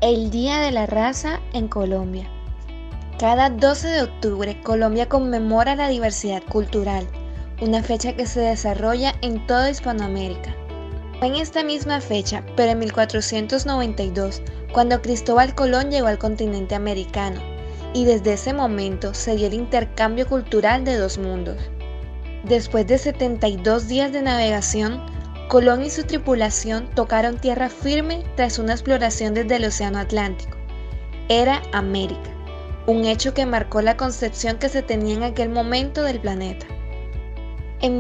El Día de la Raza en Colombia. Cada 12 de octubre, Colombia conmemora la diversidad cultural, una fecha que se desarrolla en toda Hispanoamérica. Fue en esta misma fecha, pero en 1492, cuando Cristóbal Colón llegó al continente americano, y desde ese momento se dio el intercambio cultural de dos mundos. Después de 72 días de navegación, Colón y su tripulación tocaron tierra firme tras una exploración desde el Océano Atlántico. Era América, un hecho que marcó la concepción que se tenía en aquel momento del planeta. En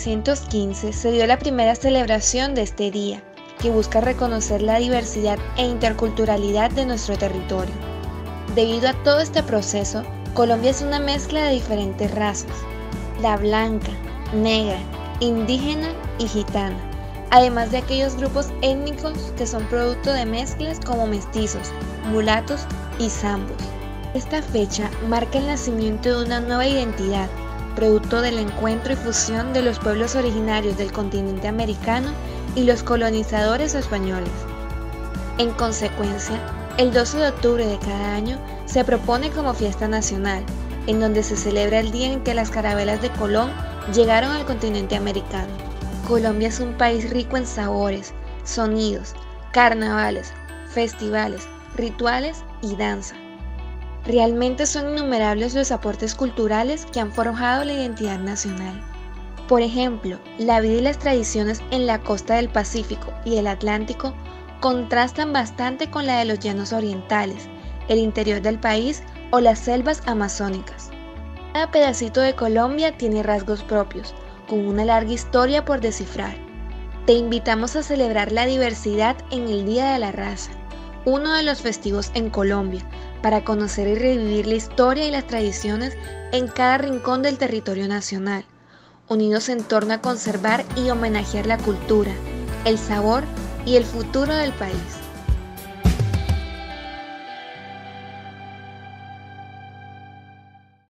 1915 se dio la primera celebración de este día, que busca reconocer la diversidad e interculturalidad de nuestro territorio. Debido a todo este proceso, Colombia es una mezcla de diferentes razas: la blanca, negra, indígena y gitana, además de aquellos grupos étnicos que son producto de mezclas como mestizos, mulatos y zambos. Esta fecha marca el nacimiento de una nueva identidad, producto del encuentro y fusión de los pueblos originarios del continente americano y los colonizadores españoles. En consecuencia, el 12 de octubre de cada año se propone como fiesta nacional, en donde se celebra el día en que las carabelas de Colón llegaron al continente americano. Colombia es un país rico en sabores, sonidos, carnavales, festivales, rituales y danza. Realmente son innumerables los aportes culturales que han forjado la identidad nacional. Por ejemplo, la vida y las tradiciones en la costa del Pacífico y el Atlántico contrastan bastante con la de los llanos orientales, el interior del país o las selvas amazónicas. Cada pedacito de Colombia tiene rasgos propios, con una larga historia por descifrar. Te invitamos a celebrar la diversidad en el Día de la Raza, uno de los festivos en Colombia, para conocer y revivir la historia y las tradiciones en cada rincón del territorio nacional, unidos en torno a conservar y homenajear la cultura, el sabor y el futuro del país.